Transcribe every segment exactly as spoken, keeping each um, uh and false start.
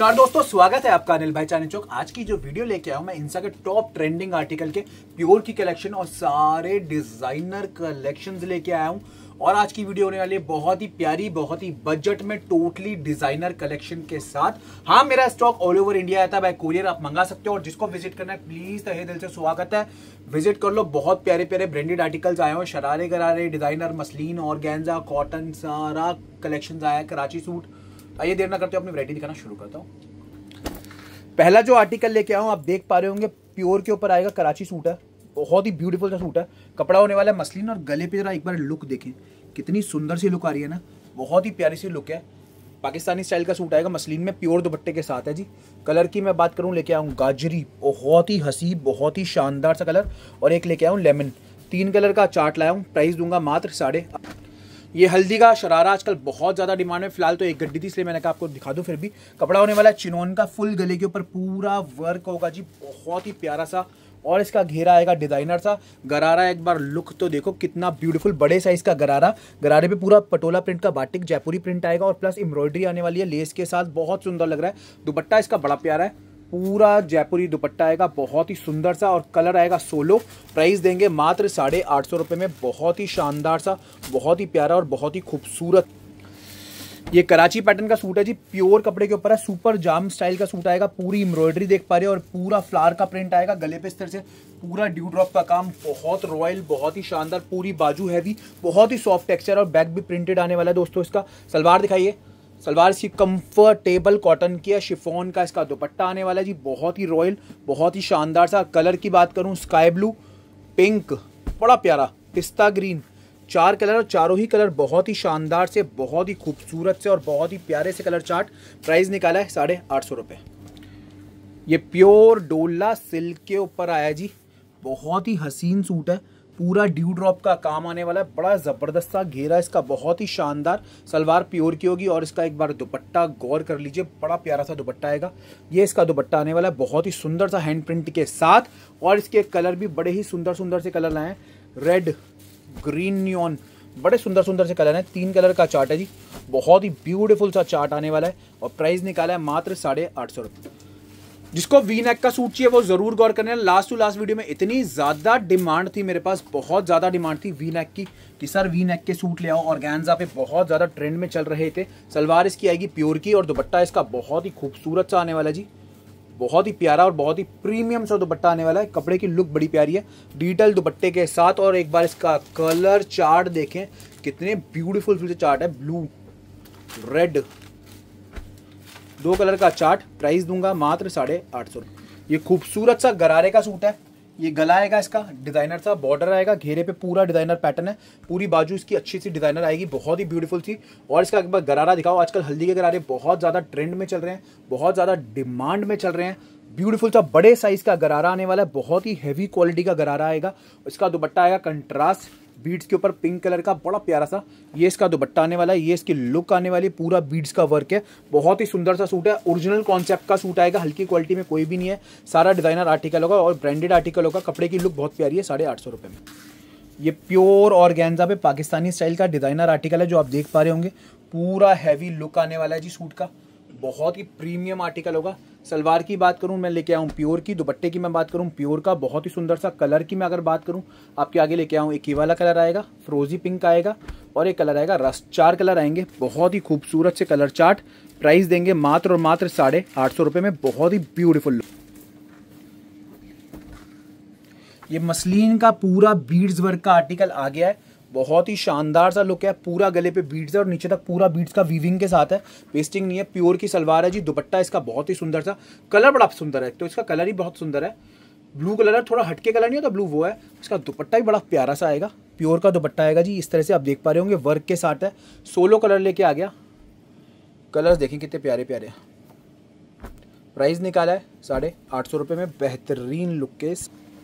नमस्कार दोस्तों, स्वागत है आपका अनिल भाई चांदनी चौक। आज की जो वीडियो लेके आया हूं मैं इंस्टा के टॉप ट्रेंडिंग आर्टिकल के प्योर की कलेक्शन और सारे डिजाइनर कलेक्शंस लेके आया हूं। और आज की वीडियो होने वाली है बहुत ही प्यारी, बहुत ही बजट में टोटली डिजाइनर कलेक्शन के साथ। हाँ, मेरा स्टॉक ऑल ओवर इंडिया आता है, बाय कोरियर आप मंगा सकते हो। और जिसको विजिट करना है प्लीज तहे दिल से स्वागत है, विजिट कर लो। बहुत प्यारे प्यारे ब्रांडेड आर्टिकल्स आए हुए, शरारे गरारे, डिजाइनर, मसलिन, ऑर्गेन्जा, कॉटन, सारा कलेक्शन आया है। कराची सूट। आइए देर ना करते हो, अपनी वैरायटी दिखाना शुरू करता हूँ। पहला जो आर्टिकल लेके आया हूँ आप देख पा रहे होंगे, प्योर के ऊपर आएगा। कराची सूट है, बहुत ही ब्यूटीफुल सा सूट है। कपड़ा होने वाला है मसलिन और गले पे जरा एक बार लुक देखें, कितनी सुंदर सी लुक आ रही है ना, बहुत ही प्यारी सी लुक है। पाकिस्तानी स्टाइल का सूट आएगा, मसलिन में, प्योर दुपट्टे के साथ है जी। कलर की मैं बात करूँ, लेके आऊँ गाजरी, बहुत ही हसी, बहुत ही शानदार सा कलर। और एक लेके आऊँ लेमन। तीन कलर का चार्ट लाया हूँ। प्राइस दूंगा मात्र साढ़े। ये हल्दी का शरारा आजकल बहुत ज़्यादा डिमांड में, फिलहाल तो एक गड्डी थी इसलिए मैंने कहा आपको दिखा दूं। फिर भी कपड़ा होने वाला है चिनोन का, फुल गले के ऊपर पूरा वर्क होगा जी, बहुत ही प्यारा सा। और इसका घेरा आएगा डिजाइनर सा। गरारा एक बार लुक तो देखो कितना ब्यूटीफुल, बड़े साइज का गरारा। गरारे पे पूरा पटोला प्रिंट का बाटिक जयपुरी प्रिंट आएगा और प्लस एम्ब्रॉयडरी आने वाली है लेस के साथ, बहुत सुंदर लग रहा है। दुपट्टा इसका बड़ा प्यारा है, पूरा जयपुरी दुपट्टा आएगा, बहुत ही सुंदर सा। और कलर आएगा सोलो। प्राइस देंगे मात्र साढ़े आठ सौ रुपये में। बहुत ही शानदार सा, बहुत ही प्यारा और बहुत ही खूबसूरत ये कराची पैटर्न का सूट है जी। प्योर कपड़े के ऊपर है, सुपर जाम स्टाइल का सूट आएगा। पूरी एम्ब्रॉयडरी देख पा रहे हो और पूरा फ्लावर का प्रिंट आएगा गले पे इस तरह से, पूरा ड्यू ड्रॉप का काम, बहुत रॉयल, बहुत ही शानदार। पूरी बाजू हैवी, बहुत ही सॉफ्ट टेक्सचर और बैक भी प्रिंटेड आने वाला है दोस्तों। इसका सलवार दिखाइए। सलवार इसकी कंफर्टेबल कॉटन की है, शिफॉन का इसका दुपट्टा आने वाला है जी, बहुत ही रॉयल, बहुत ही शानदार सा। कलर की बात करूं, स्काई ब्लू, पिंक, बड़ा प्यारा, पिस्ता ग्रीन, चार कलर और चारों ही कलर बहुत ही शानदार से, बहुत ही खूबसूरत से और बहुत ही प्यारे से कलर चार्ट। प्राइस निकाला है साढ़े आठ सौ रुपये। ये प्योर डोला सिल्क के ऊपर आया जी, बहुत ही हसीन सूट है। पूरा ड्यू ड्रॉप का काम आने वाला है, बड़ा जबरदस्त सा घेरा इसका, बहुत ही शानदार। सलवार प्योर की होगी और इसका एक बार दुपट्टा गौर कर लीजिए, बड़ा प्यारा सा दुपट्टा आएगा। ये इसका दुपट्टा आने वाला है, बहुत ही सुंदर सा हैंड प्रिंट के साथ। और इसके कलर भी बड़े ही सुंदर सुंदर से कलर लाए हैं, रेड, ग्रीन, नियॉन, बड़े सुंदर सुंदर से कलर हैं। तीन कलर का चार्ट है जी, बहुत ही ब्यूटीफुल सा चार्ट आने वाला है। और प्राइस निकाला है मात्र साढ़े आठ सौ रुपये। जिसको वी नेक का सूट चाहिए वो जरूर गौर करना। लास्ट टू लास्ट वीडियो में इतनी ज्यादा डिमांड थी, मेरे पास बहुत ज्यादा डिमांड थी वी नेक की, कि सर वी नेक के सूट ले आओ। ऑर्गेन्जा पे बहुत ज्यादा ट्रेंड में चल रहे थे। सलवार इसकी आएगी प्योर की और दुपट्टा इसका बहुत ही खूबसूरत सा आने वाला है जी, बहुत ही प्यारा और बहुत ही प्रीमियम सा दुपट्टा आने वाला है। कपड़े की लुक बड़ी प्यारी है, डिटेल दुपट्टे के साथ। और एक बार इसका कलर चार्ट देखें, कितने ब्यूटीफुल से चार्ट है, ब्लू, रेड, दो कलर का चार्ट। प्राइस दूंगा मात्र साढ़े आठ सौ रुपये। ये खूबसूरत सा गरारे का सूट है। ये गला आएगा इसका डिजाइनर सा, बॉर्डर आएगा, घेरे पे पूरा डिजाइनर पैटर्न है। पूरी बाजू इसकी अच्छी सी डिजाइनर आएगी, बहुत ही ब्यूटीफुल सी। और इसका एक बार गरारा दिखाओ। आजकल हल्दी के गरारे बहुत ज्यादा ट्रेंड में चल रहे हैं, बहुत ज्यादा डिमांड में चल रहे हैं। ब्यूटीफुल सा बड़े साइज का गरारा आने वाला है, बहुत ही हैवी क्वालिटी का गरारा आएगा। इसका दुपट्टा आएगा कंट्रास्ट बीड्स के ऊपर पिंक कलर का, बड़ा प्यारा सा। ये इसका दुपट्टा आने वाला है, ये इसकी लुक आने वाली, पूरा बीड्स का वर्क है। बहुत ही सुंदर सा सूट है, ओरिजिनल कॉन्सेप्ट का सूट आएगा, हल्की क्वालिटी में कोई भी नहीं है। सारा डिजाइनर आर्टिकल होगा और ब्रांडेड आर्टिकल होगा। कपड़े की लुक बहुत प्यारी है, साढ़े आठ सौ रुपये में। ये प्योर ऑर्गेन्जा पे पाकिस्तानी स्टाइल का डिजाइनर आर्टिकल है, जो आप देख पा रहे होंगे। पूरा हैवी लुक आने वाला है जी सूट का, बहुत ही प्रीमियम आर्टिकल होगा। सलवार की बात करूं मैं लेके आऊं प्योर की, दुपट्टे की मैं बात करूं प्योर का, बहुत ही सुंदर सा। कलर की मैं अगर बात करूं आपके आगे लेके आऊं, एक ही वाला कलर आएगा, फ्रोजी पिंक आएगा और एक कलर आएगा रस्ट। चार कलर आएंगे, बहुत ही खूबसूरत से कलर चार्ट। प्राइस देंगे मात्र और मात्र साढ़े आठ सौ रुपये में। बहुत ही ब्यूटीफुल लुक। ये मसलिन का पूरा बीड्स वर्क का आर्टिकल आ गया है, बहुत ही शानदार सा लुक है। पूरा गले पे बीड्स है और नीचे तक पूरा बीड्स का वीविंग के साथ है, पेस्टिंग नहीं है। प्योर की सलवार है जी, दुपट्टा इसका बहुत ही सुंदर सा। कलर बड़ा सुंदर है, तो इसका कलर ही बहुत सुंदर है। ब्लू कलर है, थोड़ा हटके कलर नहीं होता ब्लू, वो है। इसका दुपट्टा भी बड़ा प्यारा सा आएगा, प्योर का दुपट्टा आएगा जी, इस तरह से आप देख पा रहे होंगे, वर्क के साथ है। सोलो कलर लेके आ गया। कलर्स देखें कितने प्यारे प्यारे। प्राइस निकाला है साढ़े आठ सौ रुपये में, बेहतरीन लुक के,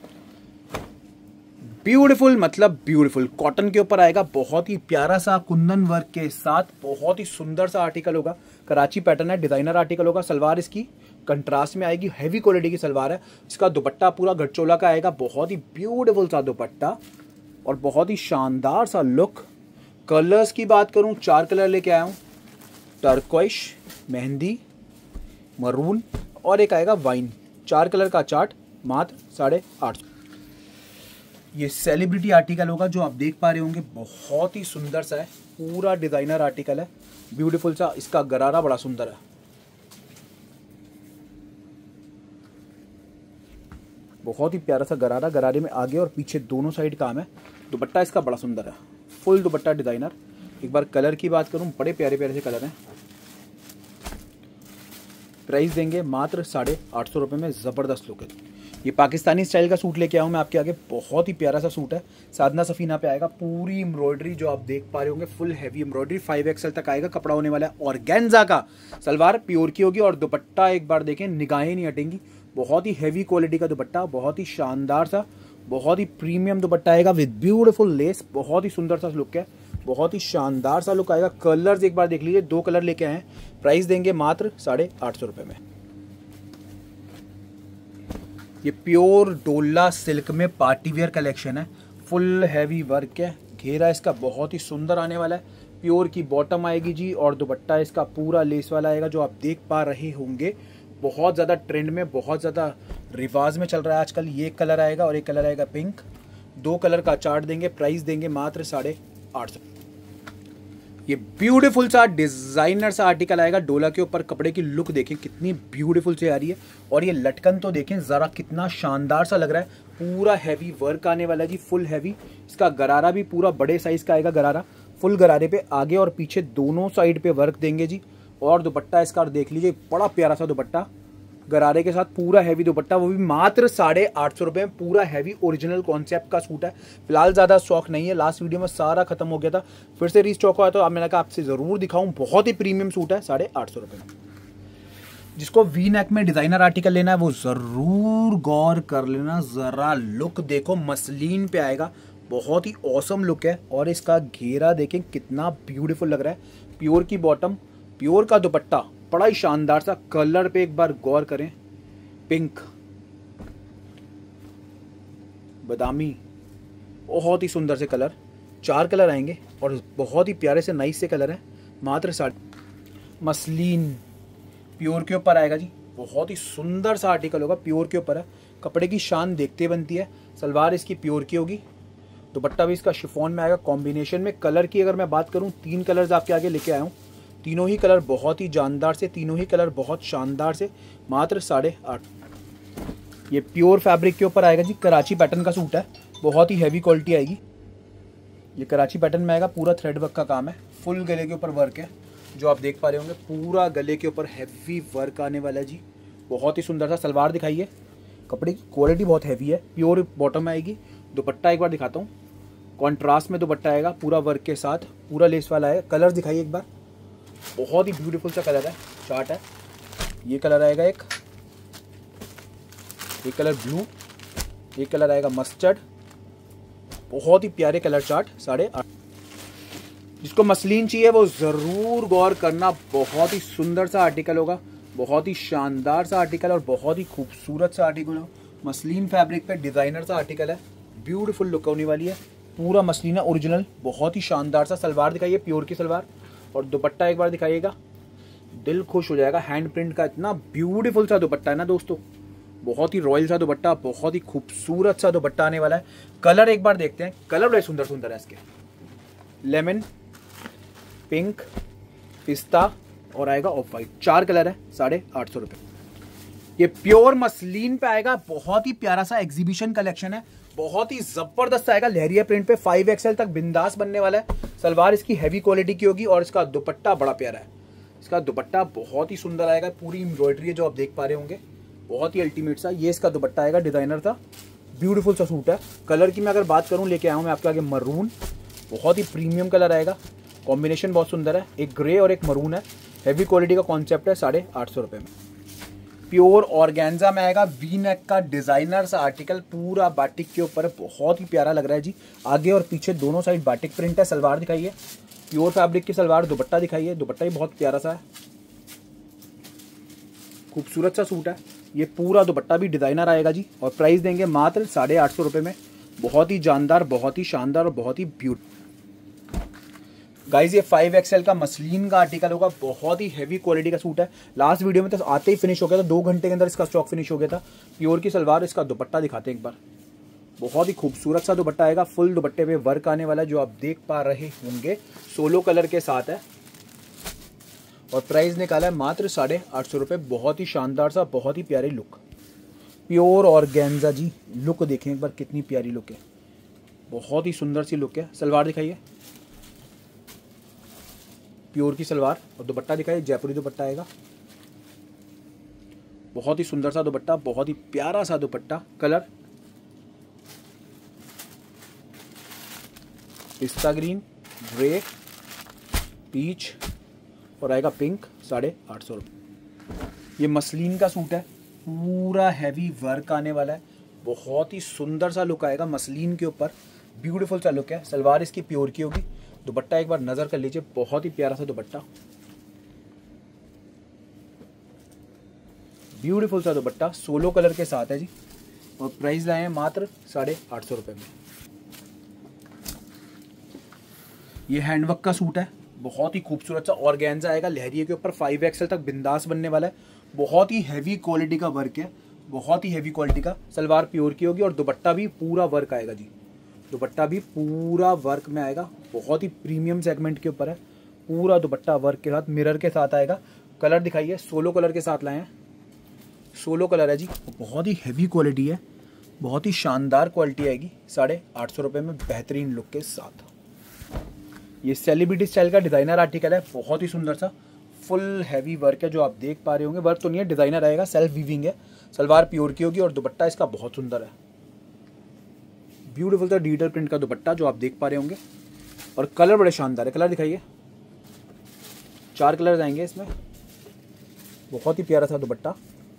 ब्यूटीफुल, मतलब ब्यूटीफुल। कॉटन के ऊपर आएगा, बहुत ही प्यारा सा कुंदन वर्क के साथ, बहुत ही सुंदर सा आर्टिकल होगा। कराची पैटर्न है, डिजाइनर आर्टिकल होगा। सलवार इसकी कंट्रास्ट में आएगी, हैवी क्वालिटी की सलवार है। इसका दुपट्टा पूरा गठचोला का आएगा, बहुत ही ब्यूटीफुल सा दुपट्टा और बहुत ही शानदार सा लुक। कलर्स की बात करूं, चार कलर लेके आया हूं, टर्कोइश, मेहंदी, मरून और एक आएगा वाइन। चार कलर का चार्ट मात्र साढ़े आठ सौ। ये सेलिब्रिटी आर्टिकल होगा जो आप देख पा रहे होंगे, बहुत ही सुंदर सा है, पूरा डिजाइनर आर्टिकल है, ब्यूटीफुल सा। इसका गरारा बड़ा सुंदर है, बहुत ही प्यारा सा गरारा। गरारे में आगे और पीछे दोनों साइड काम है। दुपट्टा इसका बड़ा सुंदर है, फुल दुपट्टा डिजाइनर। एक बार कलर की बात करूं, बड़े प्यारे प्यारे से कलर हैं। प्राइस देंगे मात्र साढ़े आठ सौ रुपये में, ज़बरदस्त लुक है। ये पाकिस्तानी स्टाइल का सूट लेके आऊँ मैं आपके आगे, बहुत ही प्यारा सा सूट है। साधना सफीना पे आएगा, पूरी एम्ब्रॉयडरी जो आप देख पा रहे होंगे, full heavy embroidery, five XL तक आएगा। कपड़ा होने वाला है ऑर्गेन्जा का, सलवार प्योर की होगी और दुपट्टा एक बार देखें, निगाहें नहीं हटेंगी। बहुत ही हैवी क्वालिटी का दुपट्टा, बहुत ही शानदार सा, बहुत ही प्रीमियम दुपट्टा आएगा विद ब्यूटीफुल लेस। बहुत ही सुंदर सा लुक है, बहुत ही शानदार सा लुक आएगा। कलर्स एक बार देख लीजिए, दो कलर लेके आए हैं। प्राइस देंगे मात्र साढ़े आठ सौ रुपये में। ये प्योर डोला सिल्क में पार्टी वेयर कलेक्शन है, फुल हैवी वर्क है। घेरा इसका बहुत ही सुंदर आने वाला है, प्योर की बॉटम आएगी जी और दुपट्टा इसका पूरा लेस वाला आएगा जो आप देख पा रहे होंगे। बहुत ज़्यादा ट्रेंड में, बहुत ज़्यादा रिवाज में चल रहा है आजकल। ये कलर आएगा और एक कलर आएगा पिंक, दो कलर का चार्ट देंगे। प्राइस देंगे मात्र साढ़े आठ सौ। ये ब्यूटीफुल सा डिजाइनर सा आर्टिकल आएगा डोला के ऊपर। कपड़े की लुक देखें कितनी ब्यूटीफुल से आ रही है, और ये लटकन तो देखें जरा कितना शानदार सा लग रहा है। पूरा हैवी वर्क आने वाला है जी, फुल हैवी। इसका गरारा भी पूरा बड़े साइज का आएगा गरारा, फुल गरारे पे आगे और पीछे दोनों साइड पे वर्क देंगे जी। और दुपट्टा इसका देख लीजिए, बड़ा प्यारा सा दुपट्टा गरारे के साथ, पूरा हैवी दुपट्टा, वो भी मात्र साढ़े आठ सौ रुपये में। पूरा हैवी ओरिजिनल कॉन्सेप्ट का सूट है। फिलहाल ज़्यादा स्टॉक नहीं है, लास्ट वीडियो में सारा खत्म हो गया था, फिर से रीस्टॉक हुआ तो अब मैंने कहा आपसे ज़रूर दिखाऊं। बहुत ही प्रीमियम सूट है, साढ़े आठ सौ रुपये में। जिसको वी नेक में डिज़ाइनर आर्टिकल लेना है वो ज़रूर गौर कर लेना। ज़रा लुक देखो, मसलिन पे आएगा, बहुत ही ऑसम लुक है। और इसका घेरा देखें कितना ब्यूटीफुल लग रहा है। प्योर की बॉटम, प्योर का दुपट्टा, बड़ा ही शानदार सा। कलर पे एक बार गौर करें, पिंक, बादामी, बहुत ही सुंदर से कलर। चार कलर आएंगे और बहुत ही प्यारे से नाइस से कलर है। मात्र साढ़े मसलिन प्योर के ऊपर आएगा जी, बहुत ही सुंदर सा आर्टिकल होगा, प्योर के ऊपर है। कपड़े की शान देखते बनती है। सलवार इसकी प्योर की होगी, दुपट्टा भी इसका शिफॉन में आएगा कॉम्बिनेशन में। कलर की अगर मैं बात करूं, तीन कलर्स आपके आगे लेके आया हूं, तीनों ही कलर बहुत ही जानदार से, तीनों ही कलर बहुत शानदार से। मात्र साढ़े आठ। ये प्योर फैब्रिक के ऊपर आएगा जी, कराची पैटर्न का सूट है, बहुत ही हैवी क्वालिटी आएगी। ये कराची पैटर्न में आएगा, पूरा थ्रेड वर्क का काम है, फुल गले के ऊपर वर्क है जो आप देख पा रहे होंगे। पूरा गले के ऊपर हैवी वर्क आने वाला है जी, बहुत ही सुंदर सा। सलवार दिखाइए, कपड़े की क्वालिटी बहुत हैवी है, प्योर बॉटम आएगी। दुपट्टा एक बार दिखाता हूँ, कॉन्ट्रास्ट में दुपट्टा आएगा पूरा वर्क के साथ, पूरा लेस वाला है। कलर दिखाइए एक बार, बहुत ही ब्यूटीफुल सा कलर है, चार्ट है। ये कलर आएगा एक, एक कलर ब्लू, एक कलर आएगा मस्टर्ड, बहुत ही प्यारे कलर चार्ट। साढ़े आठ। जिसको मसलिन चाहिए वो ज़रूर गौर करना, बहुत ही सुंदर सा आर्टिकल होगा, बहुत ही शानदार सा आर्टिकल और बहुत ही खूबसूरत सा आर्टिकल हो। मसलिन फैब्रिक पे डिज़ाइनर सा आर्टिकल है, ब्यूटीफुल लुक होने वाली है। पूरा मसलिन है ओरिजिनल, बहुत ही शानदार सा। सलवार दिखाइए, प्योर की सलवार, और दुपट्टा एक बार दिखाइएगा, दिल खुश हो जाएगा। हैंड प्रिंट का इतना ब्यूटीफुल सा दुपट्टा है ना दोस्तों, बहुत ही रॉयल सा दुपट्टा, बहुत ही खूबसूरत सा दुपट्टा आने वाला है। कलर एक बार देखते हैं, कलर बड़े सुंदर सुंदर है इसके, लेमन, पिंक, पिस्ता और आएगा ऑफ वाइट। चार कलर है, साढ़े आठ सौ रुपये। ये प्योर मसलिन पे आएगा, बहुत ही प्यारा सा एग्जीबिशन कलेक्शन है, बहुत ही जबरदस्त आएगा। लहरिया प्रिंट पे फाइव एक्सएल तक बिंदास बनने वाला है। सलवार इसकी हैवी क्वालिटी की होगी और इसका दुपट्टा बड़ा प्यारा है। इसका दुपट्टा बहुत ही सुंदर आएगा, पूरी एम्ब्रॉयडरी है जो आप देख पा रहे होंगे, बहुत ही अल्टीमेट सा। ये इसका दुपट्टा आएगा, डिजाइनर था, ब्यूटीफुल सा सूट है। कलर की मैं अगर बात करूं, लेके आया हूं मैं आपके आगे मरून, बहुत ही प्रीमियम कलर आएगा, कॉम्बिनेशन बहुत सुंदर है। एक ग्रे और एक मरून है, हैवी क्वालिटी का कॉन्सेप्ट है। साढ़े आठ सौ रुपये में प्योर ऑर्गेन्जा में आएगा, वी नेक का डिजाइनर सा आर्टिकल, पूरा बाटिक के ऊपर, बहुत ही प्यारा लग रहा है जी। आगे और पीछे दोनों साइड बाटिक प्रिंट है। सलवार दिखाइए, प्योर फैब्रिक की सलवार। दुपट्टा दिखाइए, दुपट्टा भी बहुत प्यारा सा है, खूबसूरत सा सूट है। ये पूरा दुपट्टा भी डिजाइनर आएगा जी, और प्राइस देंगे मात्र साढ़े आठ सौ रुपये में। बहुत ही जानदार, बहुत ही शानदार और बहुत ही ब्यूटी। गाइज ये फाइव एक्सएल का मसलिन का आर्टिकल होगा, बहुत ही हैवी क्वालिटी का सूट है। लास्ट वीडियो में तो आते ही फिनिश हो गया था, दो घंटे के अंदर इसका स्टॉक फिनिश हो गया था। प्योर की सलवार, इसका दुपट्टा दिखाते हैं एक बार। बहुत ही खूबसूरत सा दुपट्टा आएगा, फुल दुपट्टे पे वर्क आने वाला है जो आप देख पा रहे होंगे, सोलो कलर के साथ है। और प्राइस निकाला है मात्र साढ़े आठ सौ रुपये। बहुत ही शानदार सा, बहुत ही प्यारी लुक, प्योर ऑर्गेन्जा जी। लुक देखें एक बार, कितनी प्यारी लुक है, बहुत ही सुंदर सी लुक है। सलवार दिखाइए, प्योर की सलवार, और दुपट्टा दिखाइए, जयपुरी दुपट्टा आएगा। बहुत ही सुंदर सा दुपट्टा, बहुत ही प्यारा सा दुपट्टा। कलर पिस्ता ग्रीन, ग्रे, पीच और आएगा पिंक। साढ़े आठ सौ रुपये। ये मसलिन का सूट है, पूरा हैवी वर्क आने वाला है, बहुत ही सुंदर सा लुक आएगा मसलिन के ऊपर, ब्यूटीफुल सा लुक है। सलवार इसकी प्योर की होगी। दुपट्टा एक बार नजर कर लीजिए, बहुत ही प्यारा सा दुपट्टा, ब्यूटीफुल सा दुपट्टा, सोलो कलर के साथ है जी। और प्राइस लाए हैं मात्र साढ़े आठ सौ रुपये में। ये हैंडवर्क का सूट है, बहुत ही खूबसूरत सा ऑर्गेन्जा आएगा, लहरिए के ऊपर फाइव एक्सएल तक बिंदास बनने वाला है। बहुत ही हैवी क्वालिटी का वर्क है, बहुत ही हैवी क्वालिटी का। सलवार प्योर की होगी और दुपट्टा भी पूरा वर्क आएगा जी, दुपट्टा भी पूरा वर्क में आएगा। बहुत ही प्रीमियम सेगमेंट के ऊपर है, पूरा दुपट्टा वर्क के साथ, मिरर के साथ आएगा। कलर दिखाइए, सोलो कलर के साथ लाए हैं, सोलो कलर है जी। बहुत ही हैवी क्वालिटी है, बहुत ही शानदार क्वालिटी आएगी साढ़े आठ सौ रुपये में, बेहतरीन लुक के साथ। ये सेलिब्रिटी स्टाइल का डिज़ाइनर आर्टिकल है, बहुत ही सुंदर सा, फुल हैवी वर्क है जो आप देख पा रहे होंगे। वर्क तो नहीं है, डिज़ाइनर आएगा, सेल्फ वीविंग है। सलवार प्योर की होगी और दुपट्टा इसका बहुत सुंदर है, ब्यूटीफुल सा डिजिटल प्रिंट का दुपट्टा जो आप देख पा रहे होंगे। और कलर बड़े शानदार है, कलर दिखाइए, चार कलर आएंगे इसमें। बहुत ही प्यारा सा दुपट्टा,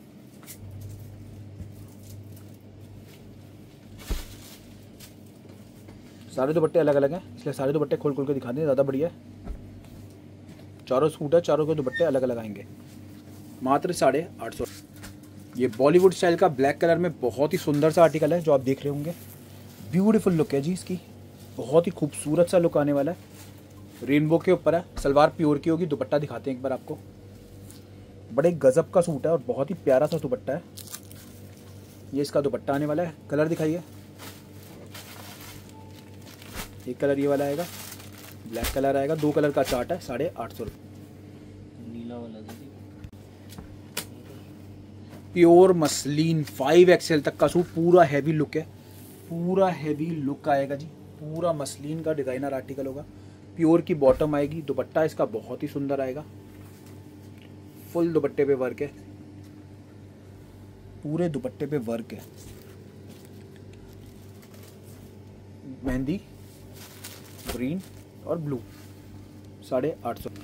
सारे दुपट्टे अलग अलग हैं इसलिए सारे दुपट्टे खोल खोल के दिखा दें, ज़्यादा बढ़िया है। चारों सूट है, चारों के दुपट्टे अलग अलग आएंगे, मात्र साढ़े आठ सौ। ये बॉलीवुड स्टाइल का ब्लैक कलर में बहुत ही सुंदर सा आर्टिकल है जो आप देख रहे होंगे, ब्यूटीफुल लुक है जी इसकी, बहुत ही खूबसूरत सा लुक आने वाला है। रेनबो के ऊपर है, सलवार प्योर की होगी। दुपट्टा दिखाते हैं एक बार आपको, बड़े गजब का सूट है और बहुत ही प्यारा सा दुपट्टा है। ये इसका दुपट्टा आने वाला है। कलर दिखाइए, एक कलर ये वाला आएगा, ब्लैक कलर आएगा, दो कलर का चार्ट है, साढ़े आठ सौ रुपये। नीला वाला प्योर मसलिन फाइव एक्सएल तक का सूट, पूरा हैवी लुक है, पूरा हैवी लुक आएगा जी, पूरा मसलिन का डिज़ाइनर आर्टिकल होगा। प्योर की बॉटम आएगी, दुपट्टा इसका बहुत ही सुंदर आएगा, फुल दुपट्टे पे वर्क है, पूरे दुपट्टे पे वर्क है, मेहंदी ग्रीन और ब्लू, साढ़े आठ सौ।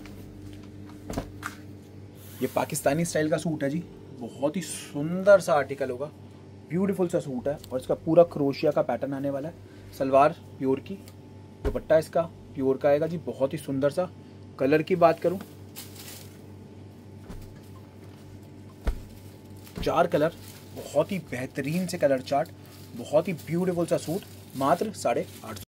ये पाकिस्तानी स्टाइल का सूट है जी, बहुत ही सुंदर सा आर्टिकल होगा, ब्यूटीफुल सा सूट है और इसका पूरा क्रोशिया का पैटर्न आने वाला है। सलवार प्योर की, दुपट्टा इसका प्योर का आएगा जी, बहुत ही सुंदर सा। कलर की बात करूं, चार कलर, बहुत ही बेहतरीन से कलर चार्ट, बहुत ही ब्यूटीफुल सा सूट, मात्र साढ़े आठ सौ।